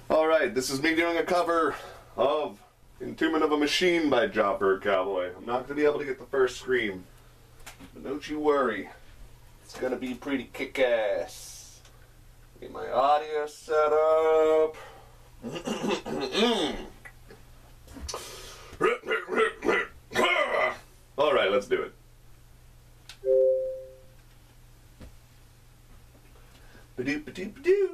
Alright, this is me doing a cover of Entombment of a Machine by Cowboy. I'm not going to be able to get the first scream, but don't you worry. It's going to be pretty kick-ass. Get my audio set up. Alright, let's do it. Ba-doop-ba-doop-ba-doo.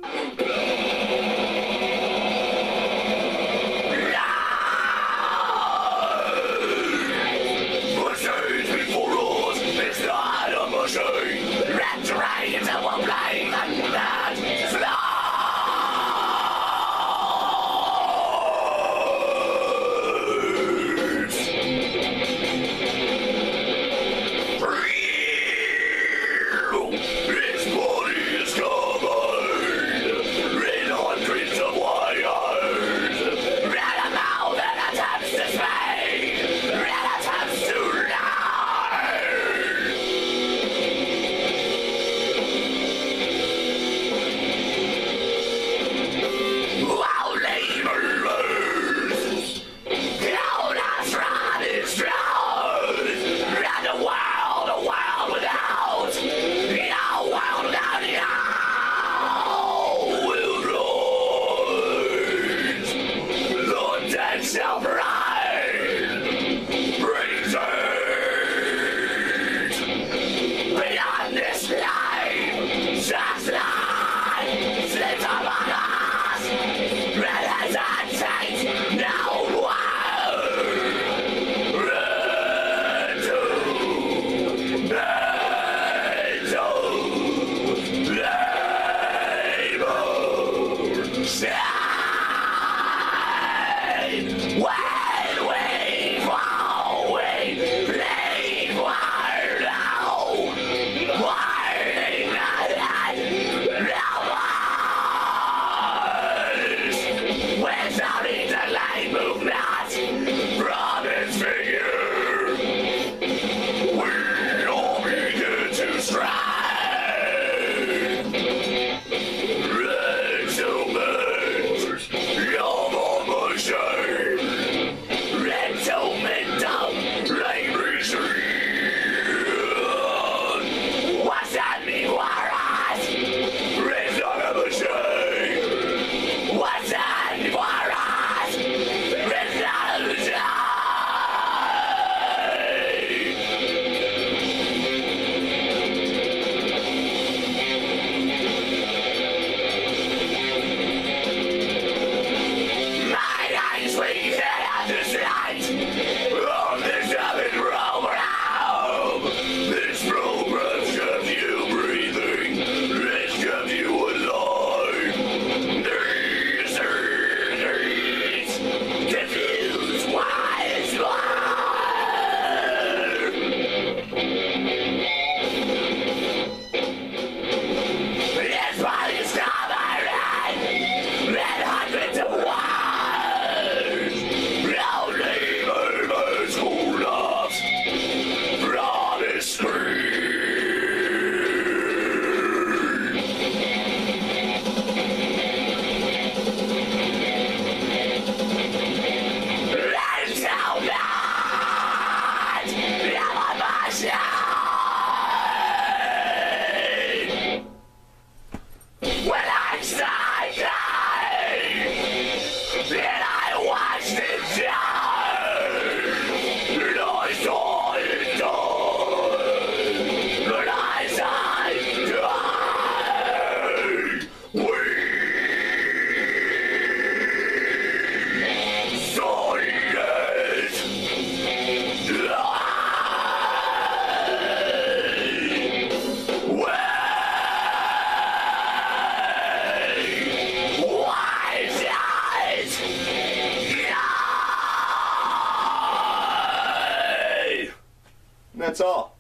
That's all.